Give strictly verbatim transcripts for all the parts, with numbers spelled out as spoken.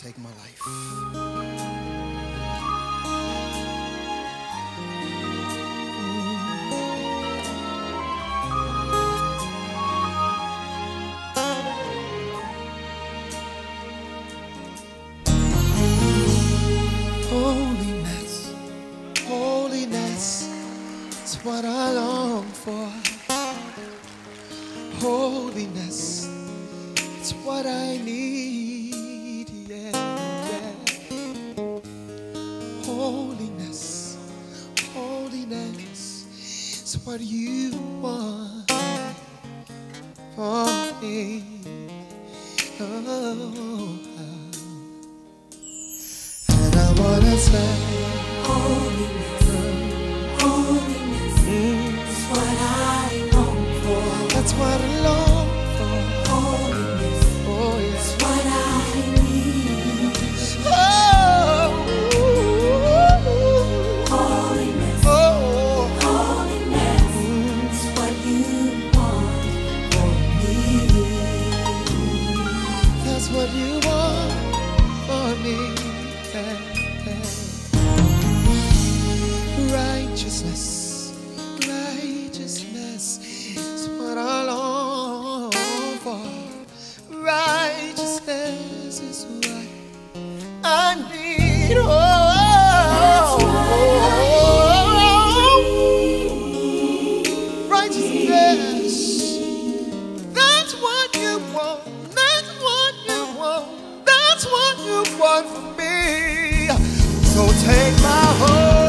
take my life. Holiness, holiness, it's what I long for. Holiness, it's what I need, yeah, yeah. Holiness, holiness, it's what you want for me. Oh, and I wanna say, holiness, holiness, mm. is what I long for. That's what I long for. Holiness, oh yeah, is what I need. Oh, holiness, oh, holiness, mm. is what you want for me. That's what you want for me. Righteousness, righteousness is what I long for. Righteousness is what I need. Oh, righteousness, that's what you want. That's what you want. That's what you want from me. So take my heart.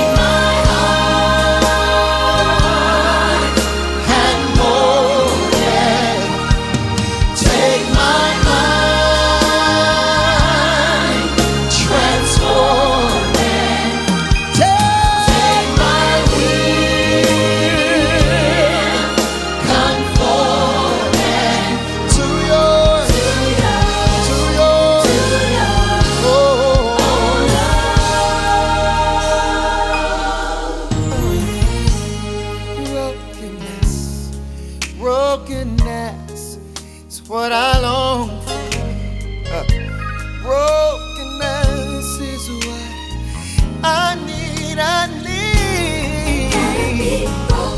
Brokenness is what I long for. Uh, brokenness is what I need. I need.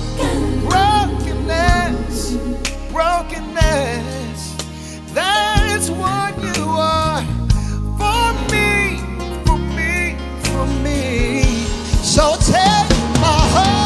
Brokenness, brokenness. That is what you are for me, for me, for me. So take my heart.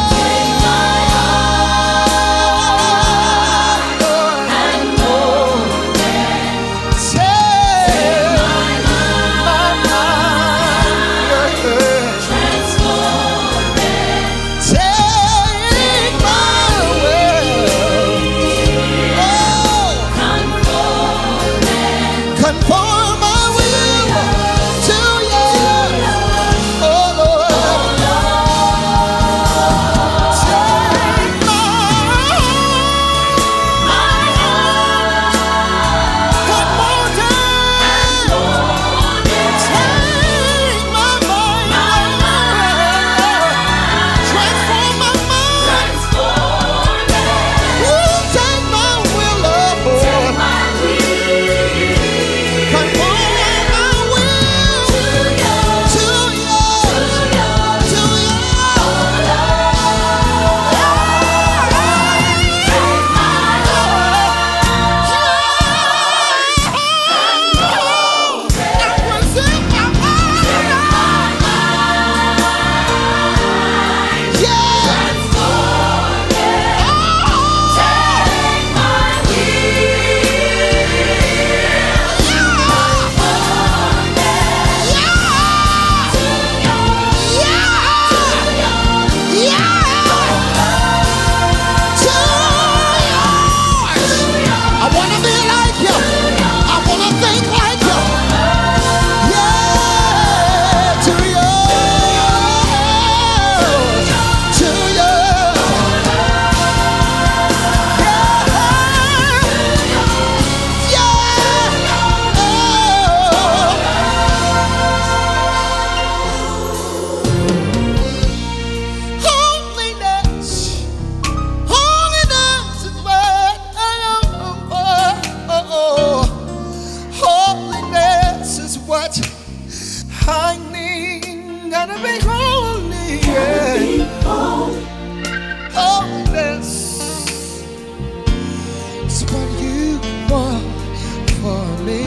Conform my will to yours, oh Lord. Take my heart, one more time. Take my mind, transform my mind. Ooh, take my will, Lord. what I need. Gotta be holy, yeah. Holiness is what you want for me.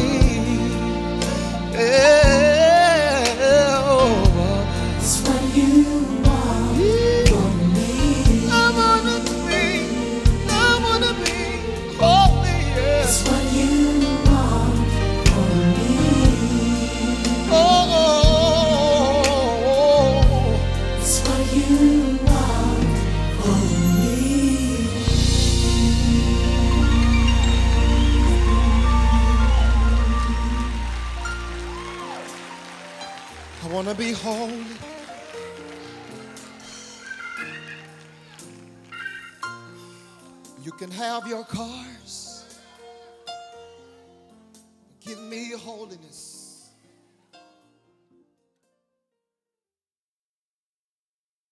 Yeah, oh, it's what you want for me. I wanna be, I wanna be holy, yeah. It's what you want for me. Oh, oh, oh. It's what you want for me. I wanna be holy. You can have your cars. Give me holiness.